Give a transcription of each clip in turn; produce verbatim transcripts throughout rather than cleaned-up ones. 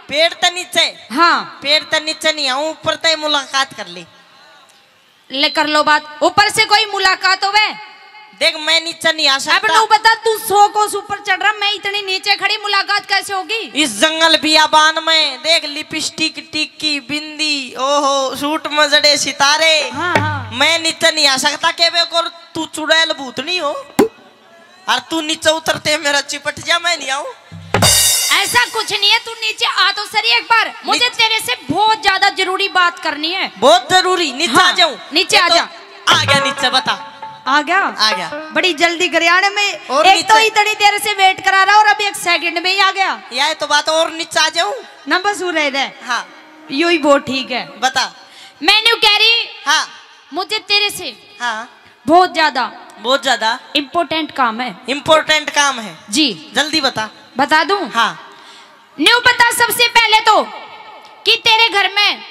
पेड़ तो नीचे। हाँ पेड़ तो नीचे नहीं आऊं, ऊपर तय मुलाकात कर ली। ले कर लो बात, ऊपर से कोई मुलाकात होवे? देख मैं नीचे नहीं आ सकता। अब तू बता, तू सौ कोस ऊपर चढ़ रहा, मैं इतनी नीचे खड़ी, मुलाकात कैसे होगी? इस जंगल बियाबान में देख लिपस्टिक टिक्की बिंदी, ओहो सूट मजड़े सितारे। हाँ हाँ। मैं नीचे नहीं आ सकता के बे को, तू चुड़ैल भूतनी हो और तू नीचे उतरते मेरा चिपट जा, मैं नहीं आऊं। ऐसा कुछ नहीं है, तू नीचे आ तो सही एक बार, मुझे तेरे से बहुत ज्यादा जरूरी बात करनी है। बहुत जरूरी? नीचे हाँ, आ जाऊं? नीचे आ जा। आ गया नीचे, बता। आ गया? आ गया। बड़ी जल्दी गरियाने में, और एक तो इतनी देर से वेट करा रहा और अभी एक सेकंड में ही आ गया। यह तो बात, और नीचे आ जाऊं? नंबर सू रहे थे। हाँ यू ही बहुत ठीक है। बता। मैंने कह रही हाँ मुझे तेरे से हाँ बहुत ज्यादा बहुत ज्यादा इम्पोर्टेंट काम है। इम्पोर्टेंट काम है? जी जल्दी बता। बता दूं? हाँ। न्यू बता सबसे पहले तो कि तेरे घर में,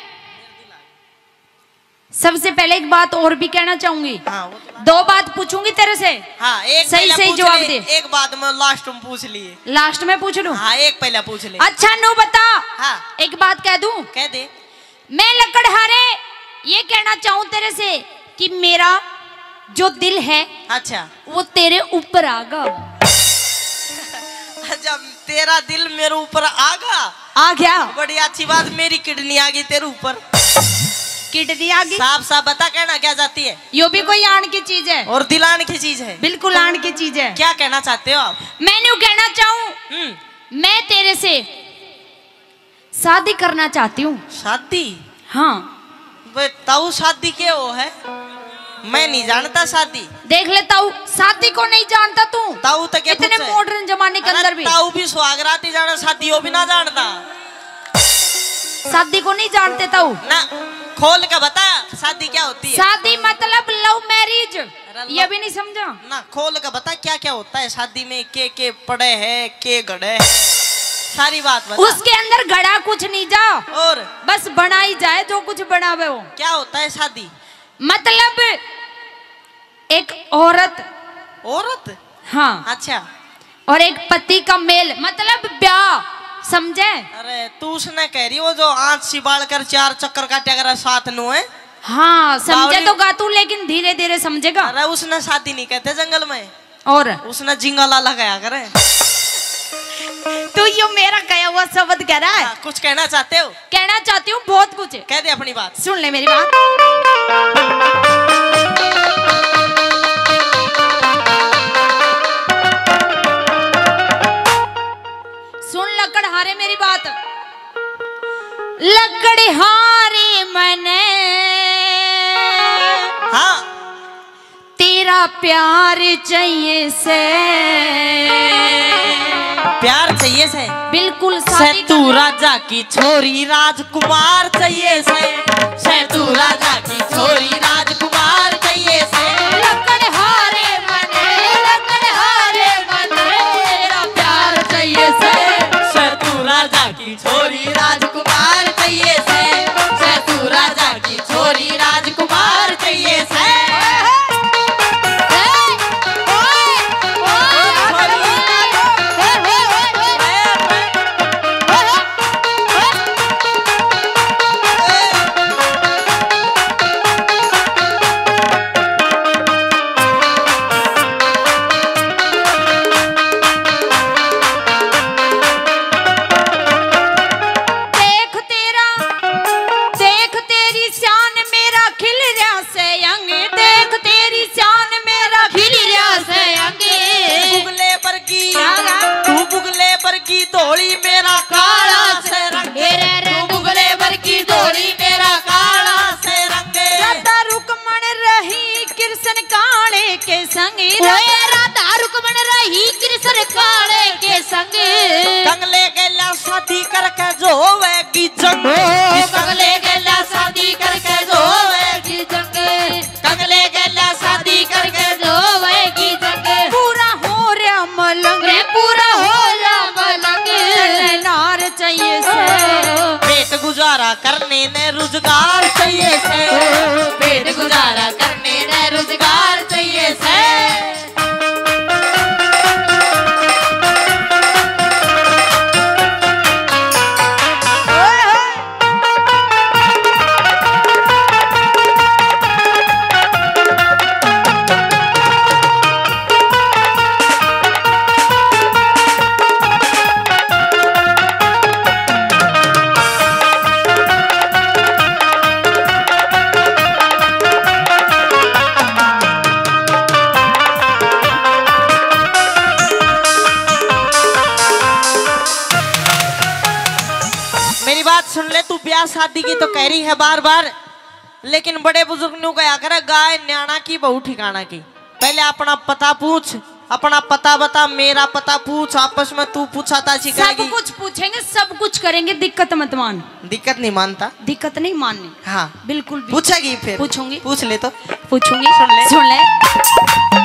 सबसे पहले एक बात और भी कहना चाहूंगी। हाँ, तो दो बात पूछूंगी तेरे से। हाँ, एक सही सही जवाब दे। एक बात मैं लास्ट में पूछ लिए। लास्ट में पूछ लूं? हाँ एक पहले पूछ ले। अच्छा न्यू बता। हाँ एक बात कह दूं? कह दे। मैं लकड़हारे ये कहना चाहूं तेरे से कि मेरा जो दिल है, अच्छा, वो तेरे ऊपर आगा। जब तेरा दिल मेरे ऊपर आगा? आ गया। बड़ी अच्छी बात, मेरी किडनी आ गई तेरे ऊपर। किडनी आ गई? साफ साफ बता, कहना क्या जाती है? यो भी कोई आन की चीज है? और दिल आन की चीज है? बिल्कुल आन की चीज है। क्या कहना चाहते हो आप? मैंने कहना चाहूं, मैं तेरे से शादी करना चाहती हूँ। शादी? हाँ। ताऊ शादी क्या वो है? मैं नहीं जानता शादी। देख ले ताऊ, शादी को नहीं जानता तू? ताऊ तो क्या इतने मॉडर्न जमाने के अंदर भी ताऊ भी सुहागरात ही जाना, शादी वो भी ना जानता। शादी को नहीं जानते ताऊ? ना, खोल के बता शादी क्या होती है? शादी मतलब लव मैरिज, ये भी नहीं समझा ना? खोल के बता क्या क्या होता है शादी में, के के पड़े है, के गड़े है, सारी बात बता। उसके अंदर गड़ा कुछ नहीं जा, और बस बनाई जाए जो कुछ बनावे हो। क्या होता है शादी? मतलब एक औरत औरत हाँ अच्छा, और एक पति का मेल, मतलब ब्याह, समझे? अरे तू उसने कह रही वो जो आंख सिबाल कर चार चक्कर काटे अगर साथ नु है। हाँ समझे तो गा तू, लेकिन धीरे धीरे समझेगा। अरे उसने शादी नहीं कहते जंगल में, और उसने जिंगला लगाया करे। तू यो मेरा कहा हुआ शब्द कह रहा है? हाँ, कुछ कहना चाहते हो? कहना चाहती हूँ बहुत कुछ। कह दे अपनी बात। सुन ले मेरी बात। सुन लकड़हारे मेरी बात। लकड़हारे मने हाँ तेरा प्यार चाहिए से। प्यार चाहिए से? बिल्कुल। से तू राजा की छोरी राजकुमार चाहिए से, से तू राजा की छोरी राजकुमार चाहिए से। लकड़हारे मने, लकड़हारे मने तेरा प्यार चाहिए से, से तू राजा की छोरी राजकुमार चाहिए से, से तू राजा की छोरी राजकुमार चाहिए से। धोली मेरा काला से रंगे रे, बुगले भर की धोली मेरा काला से रंगे। राधा रुकमण रही कृष्ण काले के संगे, राधा रुकमण रही कृष्ण काले के संगे। कंगले गेला शादी करके जो वेगी जंग, कंगले गेला शादी करके जो वेगी जंग, कंगले गेला शादी करके जो वेगी जंग। पूरा हो रहा मलंग रे, पूरा हो रहा मलंग, नार चाहिए से। पेट गुजारा करने ने रोजगार चाहिए से, पेट गुजारा करने ने रोजगार चाहिए से। मेरी बात सुन ले, तू ब्याह शादी की तो कह रही है बार बार, लेकिन बड़े बुजुर्ग ने कहा करे गाय न्याणा की बहू ठिकाना की। पहले अपना पता पूछ, अपना पता बता, मेरा पता पूछ, आपस में तू पूछा था सब कुछ पूछेंगे, सब कुछ करेंगे, दिक्कत मत मान। दिक्कत नहीं मानता, दिक्कत नहीं माननी। हाँ बिल्कुल भी। पूछेगी फिर? पूछूंगी। पूछ ले तो। पूछूंगी। सुन ले सुन ले।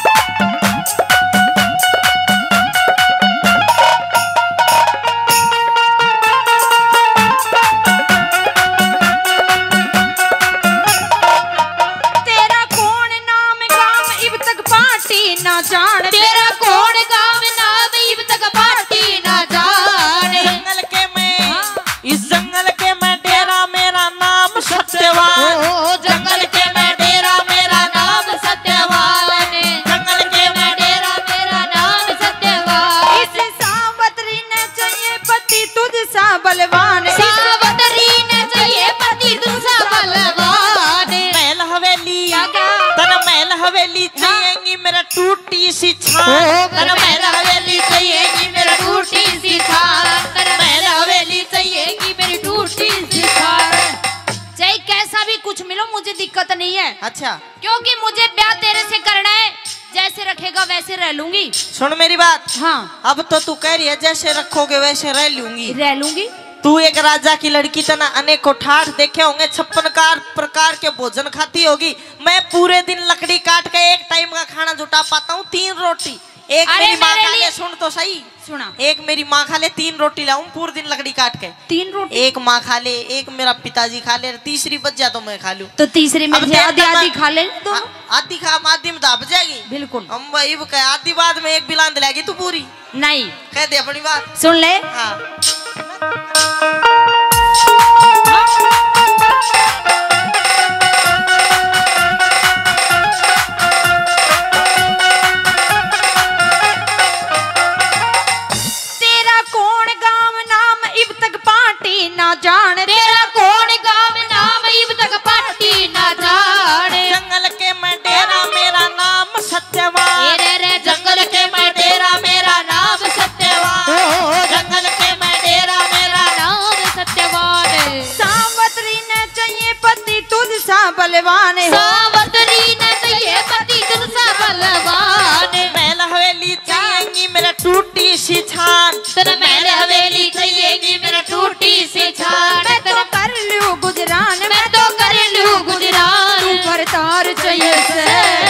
तेरा कौन नाम गाम इब तक पार्टी ना जान, तेरा कौन गाँव नाम इब तक पार्टी ना जाने। जंगल के मैं, इस जंगल के मैं डेरा मेरा नाम सत्यवान। ओ जंगल के मैं डेरा मेरा नाम सत्यवान। जंगल के मैं डेरा मेरा नाम सत्यवान। इस सावतरी ने चाहिए पति तुझ सा बलवान। सावतरी ने चाहिए पति तुझसा बलवान। महल हवेली, क्या क्या? तन महल हवेली चाहिएगी मेरा टूटी सी छान। तेरा महल हवेली चाहिएगी मेरा टूटी सी थान। तेरा महल हवेली चाहिएगी मेरी टूटी सी थान। चाहे कैसा भी कुछ मिलो मुझे दिक्कत नहीं है, अच्छा क्योंकि मुझे ब्याह तेरे से करना है। जैसे रखेगा वैसे रह लूंगी। सुन मेरी बात, हाँ अब तो तू कह रही है जैसे रखोगे वैसे रह लूंगी। रह लूंगी। तू एक राजा की लड़की तना अनेकों ठाठ देखे होंगे, छप्पन कार प्रकार के भोजन खाती होगी। मैं पूरे दिन लकड़ी काट के एक टाइम का खाना जुटा पाता हूँ, तीन रोटी। एक अरे मेरी माँ मेरे खा ले, लिए- सुन तो सही, सुना। एक मेरी माँ खा ले, तीन रोटी लाऊं पूरे दिन लकड़ी काट के। तीन रोटी? एक माँ खा ले, एक मेरा पिताजी खा ले, तीसरी बच जा तो मैं खा लूं। तो तीसरी में अब से देख आधी तो मैं- आधी खा ले तो। आ- आधी खा, आधी में दाब जाएगी। बिल्कुल। हम वही कह, आधी बाद में एक बिलान दिलाएगी तू पूरी। नहीं, कह दे अपनी बात। सुन ले। हाँ तेरा कौन गांव नाम इब तक पार्टी ना जान। तेरा कौन गाँव नाम इब तक पार्टी ना जाने। जंगल के मैं डेरा मेरा नाम सत्यवान। रे रे जंगल के मैं डेरा मेरा नाम सत्यवान। जंगल के मैं डेरा मेरा नाम सत्यवान। सावतरी ने चाहिए पति तुझ सा बलवान। सावतरी ने चाहिए पति तुझसा बलवान। महल हवेली चाहिएगी मेरा टूटी सी छान। तेरा महल हवेली चाहिएगी मेरा टूटी सी छान। मैं तो कर लूं गुजरान, मैं तो कर लूं गुजरान। तू भरतार चाहिए से।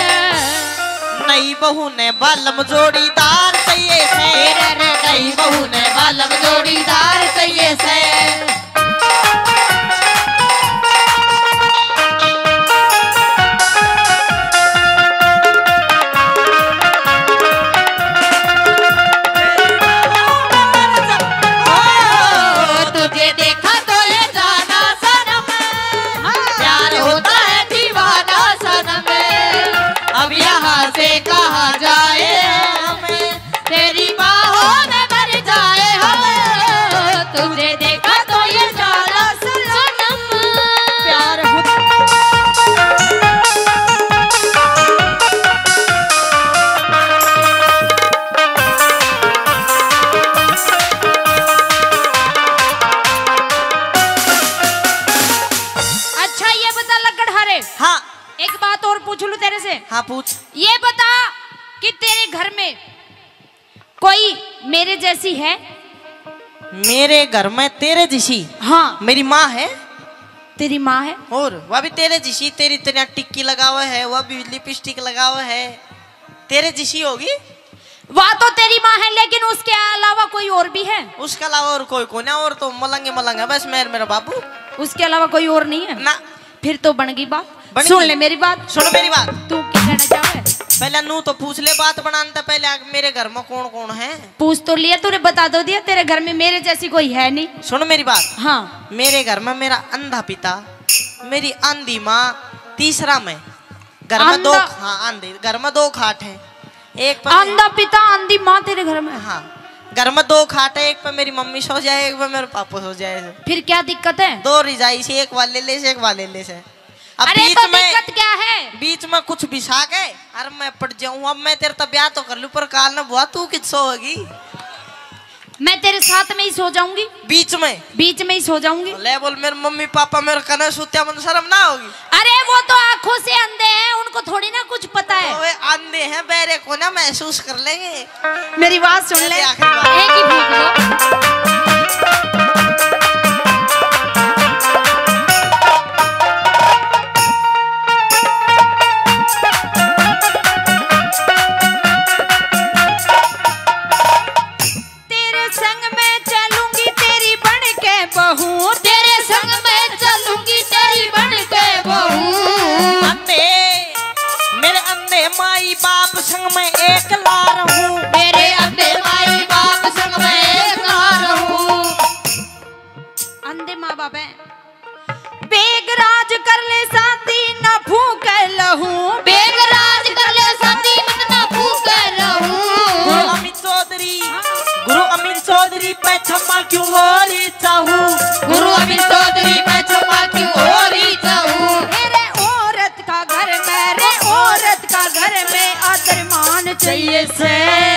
नई बहू ने बालम जोड़ीदार चाहिए से। रे रे नई बहू ने बालम जोड़ीदार चाहिए से। तुझे देखा तो ये जाना सनम, प्यार होता है दीवाना सनम। अब यहाँ से कहाँ जाए हमें, तेरी बाहों में मर जाए हम। तुझे देखा तो ये जाना सनम, प्यार होता अच्छा ये बता लकड़हारे, हाँ एक बात और पूछ लूं तेरे से। हाँ पूछ। ये बता कि तेरे घर में कोई मेरे जैसी है? मेरे घर में तेरे जैसी? हाँ। मेरी माँ है। तेरी माँ है? और वह भी तेरे जैसी, तेरी तरह टिक्की लगा हुआ है, वह भी लिपस्टिक लगा हुआ है, तेरे जैसी होगी। वह तो तेरी माँ है, लेकिन उसके अलावा कोई और भी है? उसके अलावा और कोई को ना, और तो मलंगे मलंग है बस मेरे मेरा बाबू। उसके अलावा कोई और नहीं है ना। फिर तो बन गई बात। बन सुन गई? ले मेरी बात। सुन मेरी बात। तू क्या कहना चाहे? पहले नू तो पूछ ले बात बनाने पहले, आग मेरे घर में कौन कौन है। पूछ तो लिया, तूने बता दो दिया तेरे घर में मेरे जैसी कोई है नहीं। सुन मेरी बात। हाँ। मेरे घर में मेरा अंधा पिता, मेरी आंधी माँ, तीसरा मैं। घर में दो, अंधा- हाँ आंधी, घर में दो खाट है। एक पर अंधा पिता अंधी माँ तेरे घर में? हाँ घर में दो खाट है, एक पे मेरी मम्मी सो जाए, एक पे मेरे पापा सो जाए। फिर क्या दिक्कत है? दो रिजाई से, एक वाले ले से एक वाले ले से। अब अरे बीच तो में दिक्कत क्या है? बीच में कुछ बिछा के अरे मैं पड़ जाऊं। अब मैं तेरे तो ब्याह तो कर लूं, पर काल न बुआ तू किस होगी। मैं तेरे साथ में ही सो जाऊंगी। बीच में बीच में ही सो जाऊंगी। ले बोल मेरे मम्मी पापा मेरे कने सुत्या मन शर्म ना होगी। अरे वो तो आंखों से अंधे हैं, उनको थोड़ी ना कुछ पता है। तो वे अंधे हैं, बेरे को ना महसूस कर लेंगे। मेरी बात सुन ले, आखिरी बात। एक ही भूख दो। माई बाप संग मैं एक ला रहूं, मेरे अंधे माई बाप संग मैं एक ला रहूं। अंधे माँ बाप हैं। बेगराज कर ले साथी ना फूक लहूं, बेगराज कर ले साथी ना फूक लहूं। गुरु अमित चौधरी, गुरु अमित चौधरी पे क्षमा क्यों हो रही चाहूं, गुरु अमित चौधरी पे क्षमा क्यों हो रही चाहूं। मेरे औरत का घर मेरे औरत का घर में आदर मान चाहिए से।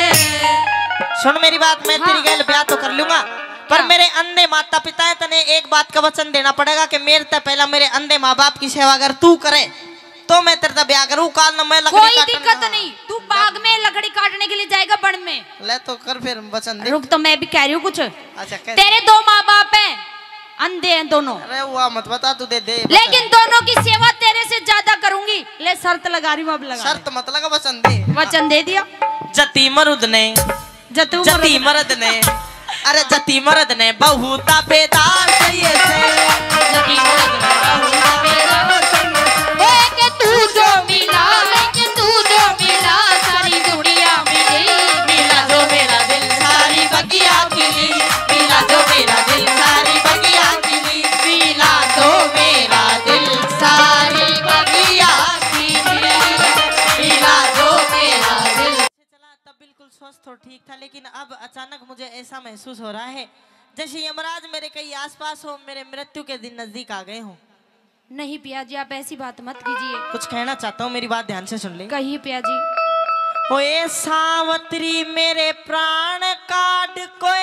सुन मेरी बात, मैं हाँ। तेरी गैल ब्याह तो कर लूंगा, पर मेरे अंधे माता पिता है, तने एक बात का वचन देना पड़ेगा कि मेरे तक पहला मेरे अंधे माँ बाप की सेवा अगर तू करे तो मैं तेरे तक ब्याह करूं। काल न मैं लकड़ी कोई दिक्कत नहीं, तू बाग में लकड़ी काटने के लिए जाएगा बन में। ले तो कर फिर वचन दे। रुक तो मैं भी कह रही हूँ कुछ। अच्छा कह। तेरे दो माँ बाप हैं, अंधे हैं दोनों। अरे वो मत बता, तू दे दे। लेकिन दोनों की सेवा तेरे से ज्यादा करूंगी। ले शर्त लगा रही हूँ, अब लगा। शर्त मत लगा, वचन दे। वचन दे दिया। जती मरुद ने जतू जती मर्द ने अरे जती मर्द ने बहुत बेदार चाहिए से। जती मर्द ने बहुत बेदार चाहिए से। तू जो मिला कि तू जो मिला सारी दुनिया मिली। मिला जो मेरा दिल सारी बगिया खिली, मिला जो मेरा दिल सारी बगिया खिली, मिला जो मेरा दिल सारी बगिया खिली, मिला जो मेरा दिल। चला तब बिल्कुल स्वस्थ और ठीक था, लेकिन अब अचानक मुझे ऐसा महसूस हो रहा है जैसे यमराज मेरे कहीं आसपास हो, मेरे मृत्यु के दिन नजदीक आ गए हो। नहीं पिया जी, आप ऐसी बात मत कीजिए। कुछ कहना चाहता हूँ, मेरी बात ध्यान से सुन ले। कहिए पिया जी। ओए सावत्री मेरे प्राण काट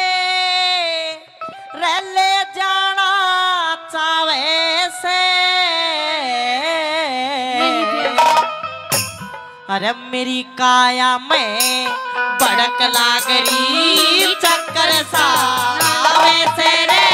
कोए रह ले जाना चावे से। नहीं पिया जी। अरे मेरी काया में भड़क लागरी चक्कर सा आवे से रे।